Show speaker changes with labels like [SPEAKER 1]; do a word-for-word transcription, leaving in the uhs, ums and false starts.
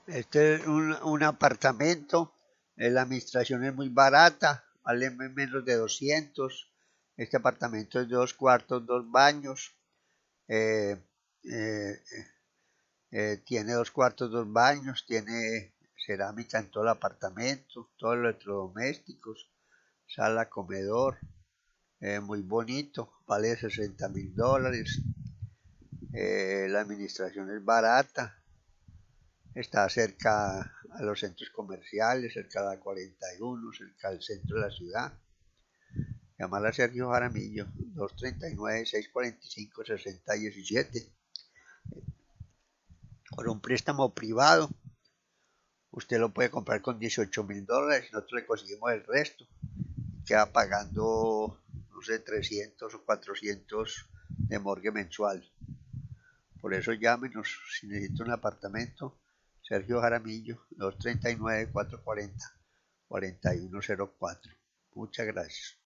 [SPEAKER 1] Este es un, un apartamento, eh, la administración es muy barata, vale menos de doscientos. Este apartamento es de dos cuartos, dos baños. eh, eh, eh, Tiene dos cuartos, dos baños, tiene cerámica en todo el apartamento, todos los electrodomésticos, sala, comedor, eh, muy bonito, vale sesenta mil dólares. Eh, la administración es barata, está cerca a los centros comerciales, cerca de la cuarenta y uno, cerca del centro de la ciudad. Llamar a Sergio Jaramillo, dos tres nueve, seis cuatro cinco, seis cero uno siete. Por un préstamo privado, usted lo puede comprar con dieciocho mil dólares y nosotros le conseguimos el resto. Queda pagando, no sé, trescientos o cuatrocientos de morgue mensual. Por eso llámenos si necesita un apartamento. Sergio Jaramillo, dos tres nueve, cuatro cuatro cero, cuatro uno cero cuatro. Muchas gracias.